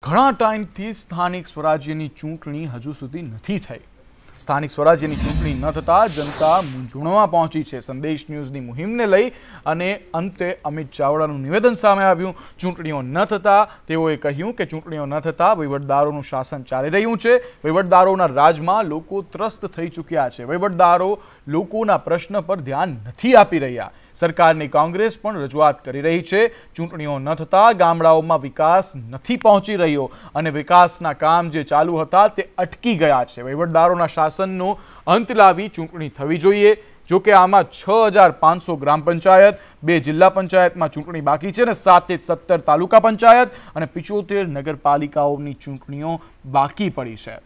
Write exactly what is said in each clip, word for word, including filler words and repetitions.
ઘણા ટાઈમથી સ્થાનિક સ્વરાજ્યની ચૂંટણી હજુ સુધી નથી થઈ। સ્થાનિક સ્વરાજ્યની ચૂંટણી ન થતાં જનતા મૂંઝવણમાં પહોંચી છે। સંદેશ ન્યૂઝની મુહિમને લઈ અને અંતે અમિત ચાવડાનું નિવેદન સામે આવ્યું। ચૂંટણીઓ ન થતાં તેઓએ કહ્યું કે ચૂંટણીઓ ન થતાં વહીવટદારોનું શાસન ચાલી રહ્યું છે। વહીવટદારોના રાજમાં લોકો ત્રસ્ત થઈ ચૂક્યા છે। વહીવટદારો લોકોના પ્રશ્ન પર ધ્યાન નથી આપી રહ્યા। સરકારની કોંગ્રેસ પણ રજૂઆત કરી રહી છે। ચૂંટણીઓ ન થતાં ગામડાઓમાં વિકાસ નથી પહોંચી રહ્યો અને વિકાસના કામ જે ચાલુ હતા તે અટકી ગયા છે। વહીવટદારોના શાસનનો અંત લાવી ચૂંટણી થવી જોઈએ। જો કે આમાં છ હજાર પાંચસો ગ્રામ પંચાયત, બે જિલ્લા પંચાયતમાં ચૂંટણી બાકી છે અને સાથે સત્તર તાલુકા પંચાયત અને પિચોતેર નગરપાલિકાઓની ચૂંટણીઓ બાકી પડી છે।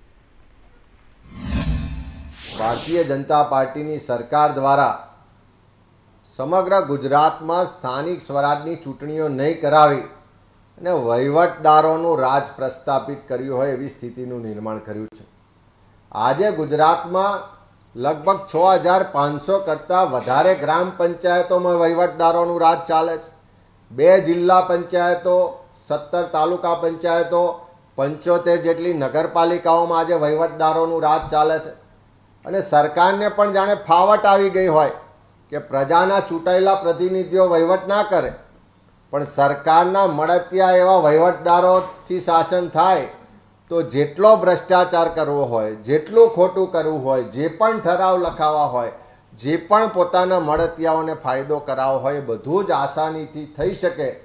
ભારતીય જનતા પાર્ટીની સરકાર દ્વારા સમગ્ર ગુજરાતમાં સ્થાનિક સ્વરાજની ચૂંટણીઓ નહીં કરાવી અને વહીવટદારોનું રાજ પ્રસ્થાપિત કર્યું હોય એવી સ્થિતિનું નિર્માણ કર્યું છે। આજે ગુજરાતમાં લગભગ છ હજાર પાંચસો કરતાં વધારે ગ્રામ પંચાયતોમાં વહીવટદારોનું રાજ ચાલે છે। બે જિલ્લા પંચાયતો, સત્તર તાલુકા પંચાયતો, પંચોતેર જેટલી નગરપાલિકાઓમાં આજે વહીવટદારોનું રાજ ચાલે છે અને સરકારને પણ જાણે ફાવટ આવી ગઈ હોય કે પ્રજાના ચૂંટાયેલા પ્રતિનિધિઓ વહીવટ ના કરે પણ સરકારના મળતિયા એવા વહીવટદારોથી શાસન થાય તો જેટલો ભ્રષ્ટાચાર કરવો હોય, જેટલું ખોટું કરવું હોય, જે પણ ઠરાવ લખાવા હોય, જે પણ પોતાના મળતિયાઓને ફાયદો કરાવવો હોય, બધું જ આસાનીથી થઈ શકે।